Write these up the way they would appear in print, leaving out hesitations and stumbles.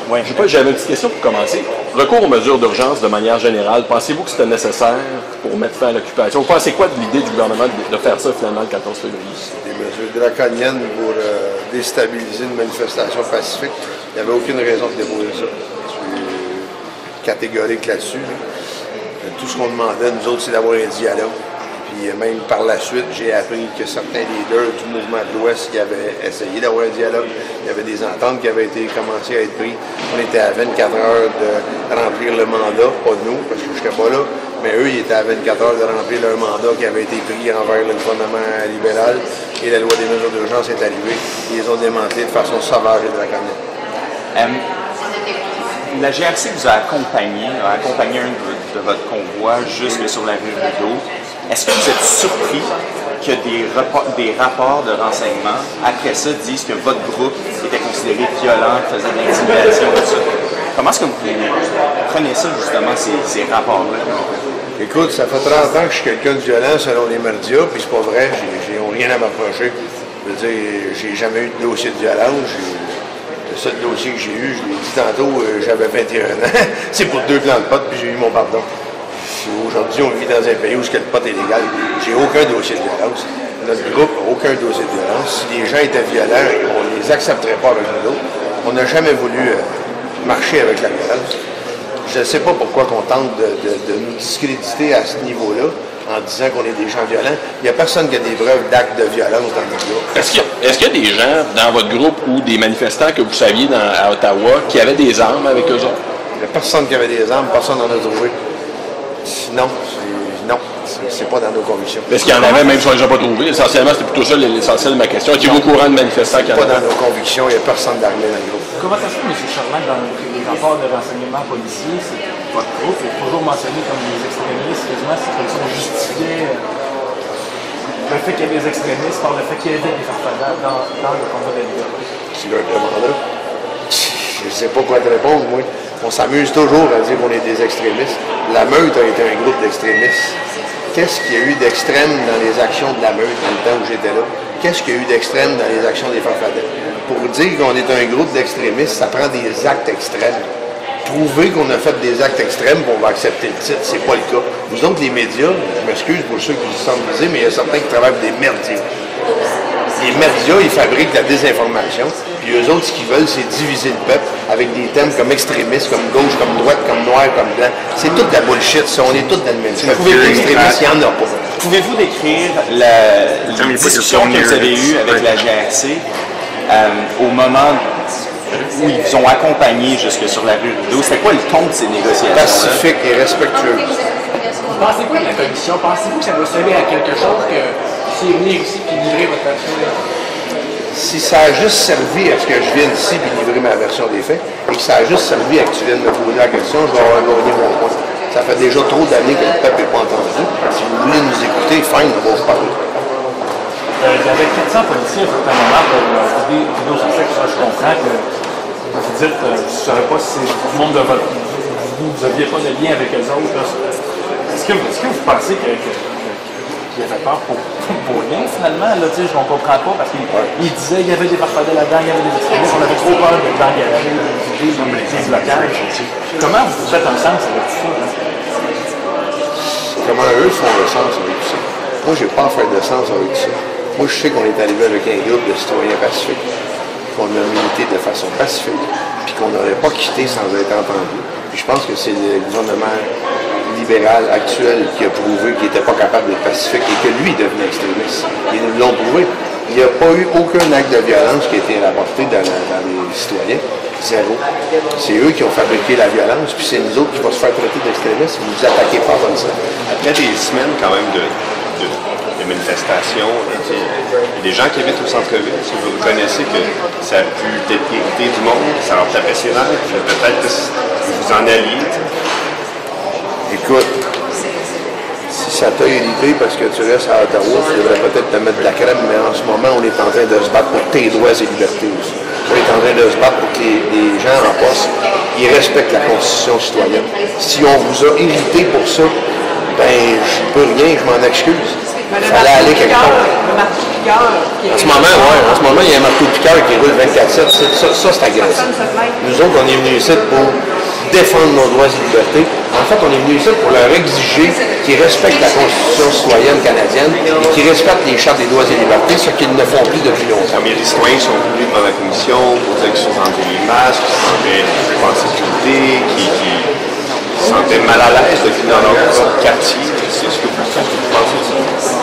Oui. J'avais une petite question pour commencer. Recours aux mesures d'urgence de manière générale, pensez-vous que c'était nécessaire pour mettre fin à l'occupation? Vous pensez quoi de l'idée du gouvernement de faire ça finalement le 14 février? Des mesures draconiennes pour déstabiliser une manifestation pacifique. Il n'y avait aucune raison de déposer ça. Je suis catégorique là-dessus. Tout ce qu'on demandait, nous autres, c'est d'avoir un dialogue. Puis même par la suite, j'ai appris que certains leaders du mouvement de l'Ouest qui avaient essayé d'avoir un dialogue, il y avait des ententes qui avaient été commencées à être prises. On était à 24 heures de remplir le mandat, pas nous, parce que je n'étais pas là, mais eux, ils étaient à 24 heures de remplir leur mandat qui avait été pris envers le gouvernement libéral, et la loi des mesures d'urgence est arrivée. Ils ont démantelé de façon sauvage et draconienne. La GRC vous a accompagné un de votre convoi jusque sur la rue Rideau. Est-ce que vous êtes surpris que des rapports de renseignement, après ça, disent que votre groupe était considéré violent, faisait de l'intimidation, tout ça? Comment est-ce que vous prenez ça, justement, ces rapports-là? Écoute, ça fait 30 ans que je suis quelqu'un de violent selon les médias, puis c'est pas vrai, j'ai rien à m'approcher. Je veux dire, j'ai jamais eu de dossier de violence. Le seul dossier que j'ai eu, je l'ai dit tantôt, j'avais 21 ans. C'est pour 2 plans de potes, puis j'ai eu mon pardon. Aujourd'hui, on vit dans un pays où le pot est légal. J'ai aucun dossier de violence. Notre groupe n'a aucun dossier de violence. Si les gens étaient violents, on ne les accepterait pas avec nous autres. On n'a jamais voulu marcher avec la violence. Je ne sais pas pourquoi on tente de nous discréditer à ce niveau-là en disant qu'on est des gens violents. Il n'y a personne qui a des preuves d'actes de violence dans notre groupe. Est-ce qu'il y a des gens dans votre groupe ou des manifestants que vous saviez à Ottawa qui avaient des armes avec eux autres? Il n'y a personne qui avait des armes, personne n'en a trouvé. Non, c'est pas dans nos convictions. Est-ce qu'il y en avait, même si on ne les a pas trouvés? Essentiellement, c'était plutôt ça l'essentiel de ma question. Êtes-vous au courant de manifestants qui en avaient? Pas dans nos convictions, il n'y a personne d'armé dans le groupe. Comment ça se fait, M. Charland, dans les rapports de renseignement policiers, votre groupe est toujours mentionné comme des extrémistes, quasiment, c'est comme ça, on justifiait le fait qu'il y ait des extrémistes par le fait qu'il y ait des farfadets dans le combat de la liberté? Tu leur demanderas. Je ne sais pas quoi te répondre, moi. On s'amuse toujours à dire qu'on est des extrémistes. La meute a été un groupe d'extrémistes. Qu'est-ce qu'il y a eu d'extrême dans les actions de la meute dans le temps où j'étais là? Qu'est-ce qu'il y a eu d'extrême dans les actions des farfadets? Pour dire qu'on est un groupe d'extrémistes, ça prend des actes extrêmes. Prouver qu'on a fait des actes extrêmes pour on va accepter le titre, c'est pas le cas. Vous autres, les médias, je m'excuse pour ceux qui se sentent visés, mais il y a certains qui travaillent pour des merdiers. Les médias, ils fabriquent la désinformation, puis eux autres, ce qu'ils veulent, c'est diviser le peuple avec des thèmes comme extrémistes, comme gauche, comme droite, comme noir, comme blanc. C'est toute la bullshit, ça. On est tous dans le même peuple. L'extrémiste, il n'y en a pas. Pouvez-vous décrire la discussion que vous avez eue avec la GRC au moment où ils vous ont accompagné jusque sur la rue Rideau? C'était quoi le ton de ces négociations? Pacifique et respectueux. Pensez quoi de la commission? Pensez-vous que ça doit servir à quelque chose que c'est venir ici et livrer votre version des faits? Si ça a juste servi à ce que je vienne ici et livrer ma version des faits, et que ça a juste servi à que tu viennes me poser la question, je vais avoir gagné mon point. Ça fait déjà trop d'années que le peuple n'est pas entendu. Si vous voulez nous écouter, fine, on va vous parler. Il y avait 400 policiers à un certain moment pour aider au succès, je comprends que vous dites, je ne saurais pas si c'est du monde de votre... Vous n'aviez pas de lien avec eux autres. Est-ce que vous pensez qu'il avait peur pour rien finalement? Là, je ne comprends pas parce qu'il disait qu'il y avait des farfadets là-dedans, il y avait des extrémistes, on avait trop peur d'engager des blocages. Comment vous faites un sens avec tout ça? Comment eux font le sens avec tout ça? Moi, je n'ai pas à faire de sens avec tout ça. Moi, je sais qu'on est arrivé avec un groupe de citoyens pacifiques, qu'on a milité de façon pacifique, puis qu'on n'aurait pas quitté sans être entendu. Puis je pense que c'est le gouvernement libéral actuel qui a prouvé qu'il n'était pas capable d'être pacifique et que lui devenait extrémiste. Ils nous l'ont prouvé. Il n'y a pas eu aucun acte de violence qui a été rapporté dans les citoyens. Zéro. C'est eux qui ont fabriqué la violence, puis c'est nous autres qui vont se faire traiter d'extrémistes. Vous ne vous attaquez pas comme ça. Après des semaines quand même de manifestations, il y a des gens qui habitent au centre-ville. Si vous reconnaissez que ça a pu peut-être irriter du monde, ça leur tapait ses nerfs, peut-être que vous en alliez. Écoute, si ça t'a irrité parce que tu restes à Ottawa, tu devrais peut-être te mettre de la crème, mais en ce moment, on est en train de se battre pour tes droits et libertés aussi. On est en train de se battre pour que les gens en poste, ils respectent la Constitution citoyenne. Si on vous a irrité pour ça, ben, je peux rien, je m'en excuse. fallait aller quelque part. En ce moment, il y a un marteau piqueur qui roule 24/7. Ça, c'est agressif. Nous autres, on est venus ici pour défendre nos droits et libertés. En fait, on est venus ici pour leur exiger qu'ils respectent la Constitution citoyenne canadienne et qu'ils respectent les chartes des droits et libertés, ce qu'ils ne font plus depuis longtemps. Il y a des citoyens qui sont venus devant la commission pour dire qu'ils se sont enlevés les masques, qu'ils se sentaient pas en sécurité, qui se sentaient mal à l'aise de venir dans leur quartier. C'est ce que vous pensez de ça?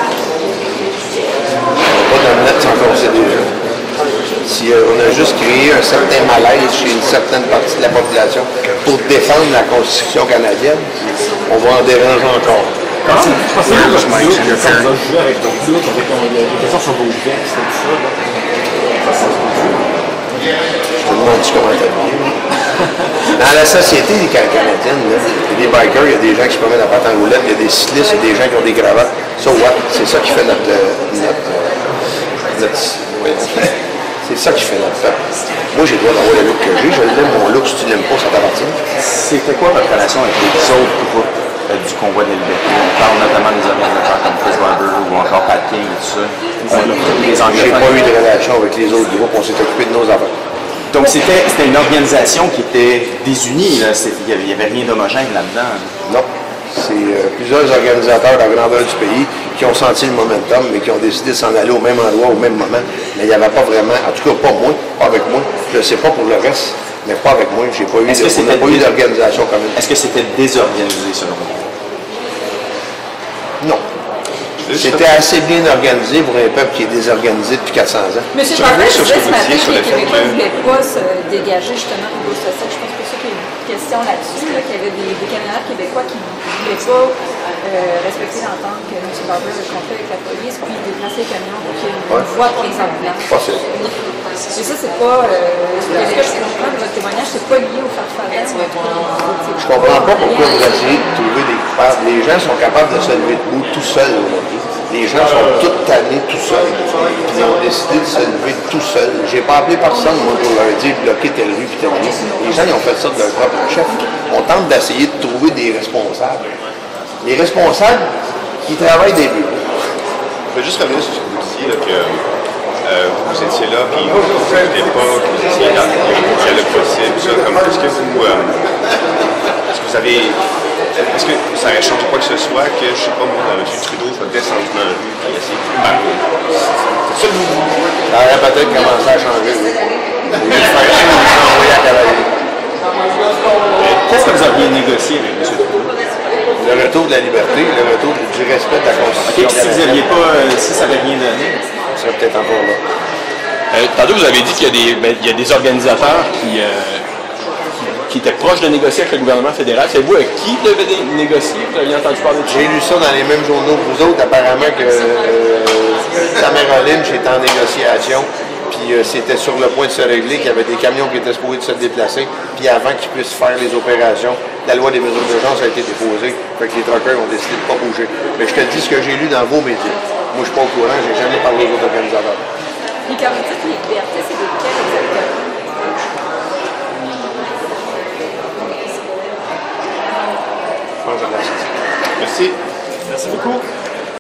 Pas de mettre sans considérer. Si on a juste créé un certain malaise chez une certaine partie de la population pour défendre la Constitution canadienne, on va en déranger encore. C'est pas ça, je me dis que quand vous avez joué avec d'autres doutes, avec des questions sur vos vestes et tout ça, Je te demande comment t'as dit. Dans la société des canadiennes, il y a des bikers, il y a des gens qui se promènent à patte en roulette, il y a des cyclistes, il y a des gens qui ont des cravates. So what? C'est ça qui fait c'est ça qui fait notre peuple. Moi, j'ai le droit d'avoir le look que j'ai. Je l'aime, mon look. Si tu l'aimes pas, ça t'appartient. C'était quoi votre relation avec les autres groupes du Convoi de la liberté? On parle notamment des organisateurs comme Chris Barber ou encore Pat King et tout ça. J'ai pas eu de relation avec les autres groupes. On s'est occupé de nos affaires. Donc, c'était une organisation qui était désunie. Il n'y avait rien d'homogène là-dedans. Non. C'est plusieurs organisateurs de la grandeur du pays qui ont senti le momentum, mais qui ont décidé de s'en aller au même endroit, au même moment. Mais il n'y avait pas vraiment, en tout cas pas moi, pas avec moi. Je ne sais pas pour le reste, mais pas avec moi. J'ai pas eu d'organisation commune. Est-ce que c'était désorganisé selon vous? Non. C'était assez bien organisé pour un peuple qui est désorganisé depuis 400 ans. Monsieur Barber, je disais ce matin que les Québécois ne voulaient pas se dégager justement au niveau social. Je pense que c'est ça qu'il y a une question là-dessus, qu'il y avait des camionneurs québécois qui ne voulaient pas respecter l'entente que M. Barber a conclue avec la police, puis déplacer les camions pour qu'il y ait une voie de prise en blanc. Possible. Et ça, c'est pas. Ce que je comprends de votre témoignage, c'est pas lié au farfadet. Je comprends pas pourquoi vous essayez de trouver des coupables. Les gens sont capables de se lever debout tout seuls aujourd'hui. Les gens sont tous tannés tout seuls. Ils ont décidé de se lever tout seuls. J'ai pas appelé personne, moi, pour leur dire bloquer telle rue puis telle rue. Les gens, ils ont fait ça de leur propre chef. On tente d'essayer de trouver des responsables. Les responsables, ils travaillent des bureaux. Je veux juste revenir sur ce que vous disiez, là, que vous étiez là, puis vous ne voulez pas, que vous étiez dans le dialogue possible, ça, comme, est-ce que vous avez... Est-ce que ça aurait changé quoi que ce soit que, je ne sais pas, moi, M. Trudeau soit descendu dans la rue et essayer de parler? C'est ça le mouvement? Ça aurait peut-être commencé à changer, oui. Au lieu de faire ça, ils sont envoyés à cavalier. Qu'est-ce que vous auriez négocié avec M. Trudeau? Le retour de la liberté, le retour du respect de la Constitution. Si vous n'aviez pas, si ça n'avait rien donné, on serait peut-être encore là. Tantôt, vous avez dit qu'il y a des organisateurs qui étaient proches de négocier avec le gouvernement fédéral. C'est vous avec qui devez négocier? Vous aviez entendu parler de ça? J'ai lu ça dans les mêmes journaux que vous autres, apparemment que Tamara Lynch était en négociation, puis c'était sur le point de se régler, qu'il y avait des camions qui étaient supposés de se déplacer, puis avant qu'ils puissent faire les opérations, la loi des mesures d'urgence a été déposée, fait que les truckers ont décidé de ne pas bouger. Mais je te dis ce que j'ai lu dans vos médias. Moi, je ne suis pas au courant, j'ai jamais parlé aux autres organisateurs. Et quand vous dites les libertés, c'est de quelle